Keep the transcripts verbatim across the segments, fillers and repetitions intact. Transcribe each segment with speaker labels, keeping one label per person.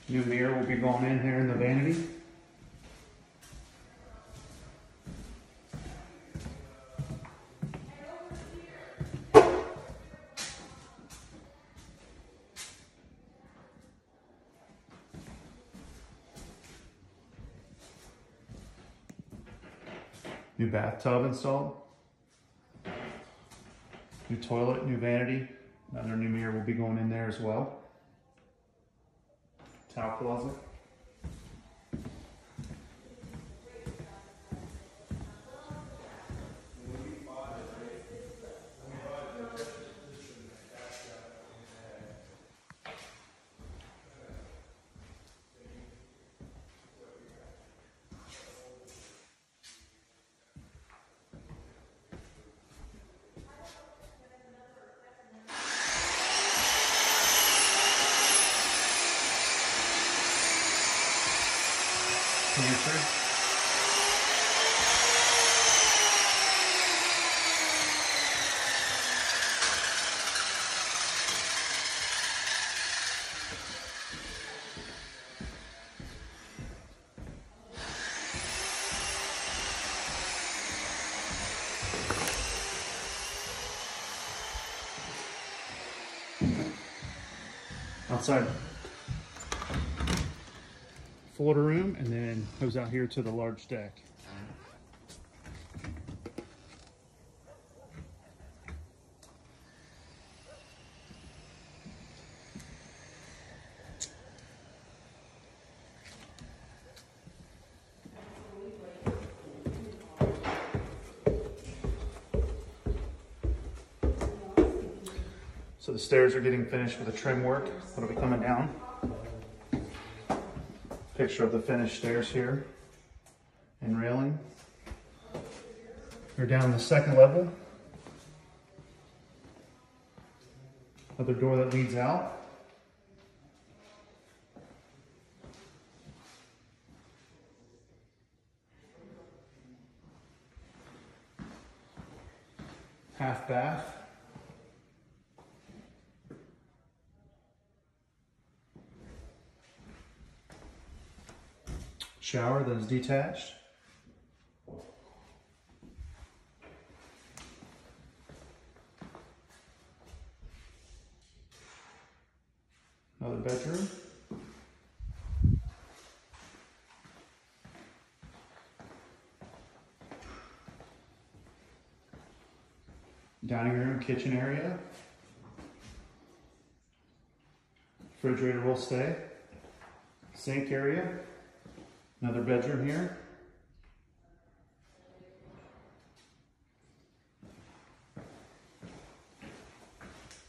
Speaker 1: New mirror will be going in here in the vanity. New bathtub installed. New toilet, new vanity. Another new mirror will be going in there as well. Towel closet. Pantry. Outside Florida room, and then goes out here to the large deck. So the stairs are getting finished with the trim work. That'll be coming down. Picture of the finished stairs here and railing. We're down the second level. Another door that leads out. Half bath. Shower that is detached. Another bedroom. Dining room, kitchen area. Refrigerator will stay. Sink area. Another bedroom here.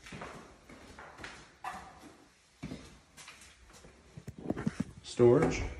Speaker 1: Storage.